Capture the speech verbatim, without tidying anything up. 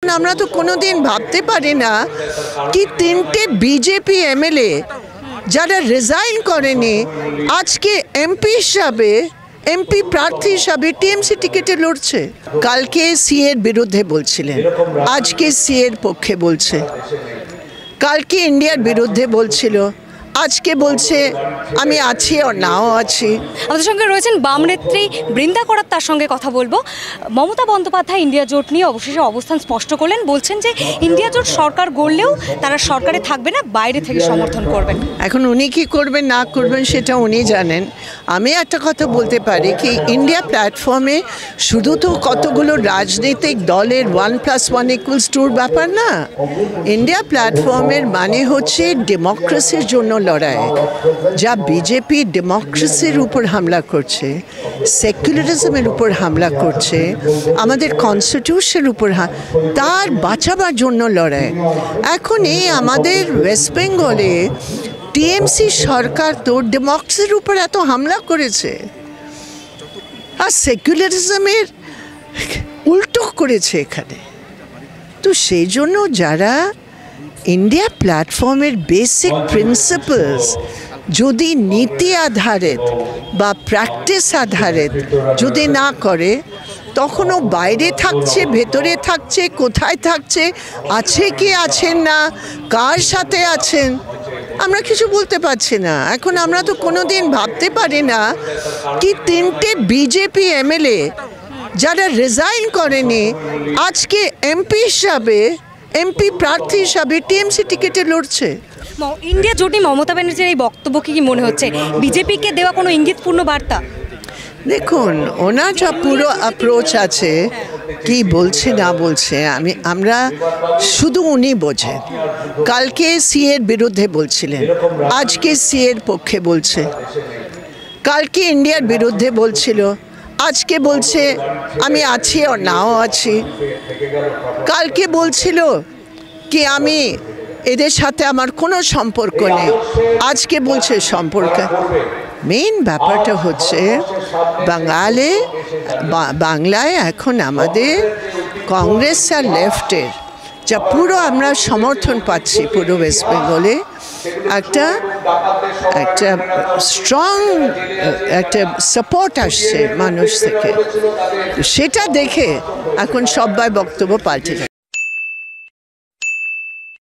আমরা তো কোনোদিন ভাবতে পারি না কি তিনটে বিজেপি এমএলএ যারা রিজাইন করেনি আজকে এমপি হিসাবে এমপি প্রার্থী হিসাবে টিএমসি টিকিটে লড়ছে। কালকে সিএর বিরুদ্ধে বলছিলেন, আজকে সিএর পক্ষে বলছে। কালকে ইন্ডিয়ার বিরুদ্ধে বলছিল, আজকে বলছে আমি আছি আর নাও আছি। আমাদের সঙ্গে রয়েছেন বাম নেত্রী বৃন্দা করাত, তার সঙ্গে কথা বলবো। মমতা বন্দ্যোপাধ্যায় ইন্ডিয়া জোট নিয়ে অবশেষে অবস্থান স্পষ্ট করলেন, বলছেন যে ইন্ডিয়া জোট সরকার গড়লেও তারা সরকারে থাকবে না, বাইরে থেকে সমর্থন করবেন। এখন উনি কি করবেন না করবেন সেটা উনি জানেন। আমি একটা কথা বলতে পারি কি ইন্ডিয়া প্ল্যাটফর্মে শুধু তো কতগুলো রাজনৈতিক দলের ওয়ান প্লাস ওয়ান ইকুয়ালস টুর ব্যাপার না। ইন্ডিয়া প্ল্যাটফর্মের মানে হচ্ছে ডেমোক্রেসির জন্য লড়াই। যা বিজেপি ডেমোক্রেসির উপর হামলা করছে, সেকুলারিজমের উপর হামলা করছে, আমাদের কনস্টিটিউশনের উপর, তার বাঁচাবার জন্য লড়াই। এখন এই আমাদের ওয়েস্ট বেঙ্গলে টিএমসি সরকার তো ডেমোক্রেসির উপর এত হামলা করেছে আর সেকুলারিজমের উল্টো করেছে এখানে। তো সেই জন্য যারা ইন্ডিয়া প্ল্যাটফর্মের বেসিক প্রিন্সিপালস যদি নীতি আধারিত বা প্র্যাকটিস আধারিত যদি না করে, তখনও বাইরে থাকছে, ভেতরে থাকছে, কোথায় থাকছে, আছে কি আছেন না, কার সাথে আছেন, আমরা কিছু বলতে পারছি না। এখন আমরা তো কোনোদিন ভাবতে পারি না কি তিনটে বিজেপি এমএলএ যারা রিজাইন করেনি আজকে এমপি হিসাবে এমপি প্রার্থী হিসাবে টিএমসি টিকিটে লড়ছে। ইন্ডিয়া জোট নিয়ে মমতা ব্যানার্জির এই বক্তব্য কি মনে হচ্ছে বিজেপিকে দেওয়া কোনো ইঙ্গিতপূর্ণ বার্তা? দেখুন, ওনার যা পুরো অ্যাপ্রোচ আছে, কি বলছে না বলছে আমি আমরা শুধু উনি বোঝেন। কালকে সিএর বিরুদ্ধে বলছিলেন, আজকে সিএর পক্ষে বলছে। কালকে ইন্ডিয়ার বিরুদ্ধে বলছিল, আজকে বলছে আমি আছি আর নাও আছি। কালকে বলছিল কি আমি এদের সাথে আমার কোনো সম্পর্ক নেই, আজকে বলছে সম্পর্ক। মেইন ব্যাপারটা হচ্ছে বাঙালি বাংলায় এখন আমাদের কংগ্রেস আর লেফটের যা পুরো আমরা সমর্থন পাচ্ছি পুরো ওয়েস্ট বেঙ্গলে, একটা একটা স্ট্রং একটা সাপোর্ট আসছে মানুষ থেকে। সেটা দেখে এখন সবাই বক্তব্য পাল্টে যাচ্ছে।